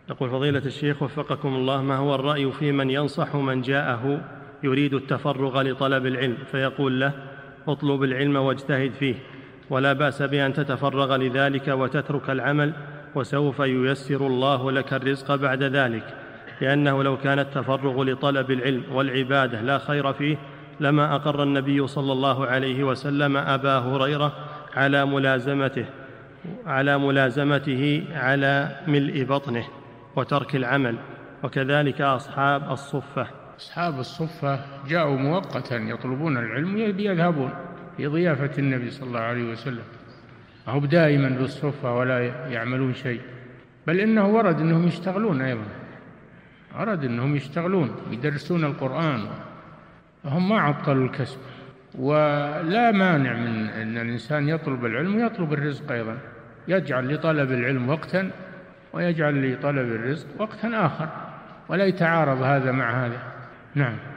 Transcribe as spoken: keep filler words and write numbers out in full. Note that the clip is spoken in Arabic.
يقول فضيلة الشيخ وفقكم الله، ما هو الرأي في من ينصح من جاءه يريد التفرغ لطلب العلم فيقول له اطلب العلم واجتهد فيه، ولا بأس بأن تتفرغ لذلك وتترك العمل، وسوف ييسر الله لك الرزق بعد ذلك، لأنه لو كان التفرغ لطلب العلم والعبادة لا خير فيه لما أقر النبي صلى الله عليه وسلم أبا هريرة على ملازمته على ملازمته على ملء بطنه وترك العمل، وكذلك أصحاب الصفة. أصحاب الصفة جاءوا مؤقتا يطلبون العلم يذهبون في ضيافة النبي صلى الله عليه وسلم، هم دائما بالصفة ولا يعملون شيء، بل إنه ورد أنهم يشتغلون أيضا، ورد أنهم يشتغلون يدرسون القرآن، هم ما عطلوا الكسب. ولا مانع من أن الإنسان يطلب العلم ويطلب الرزق أيضا، يجعل لطلب العلم وقتا ويجعل لطلب الرزق وقتا آخر، ولا يتعارض هذا مع هذا. نعم.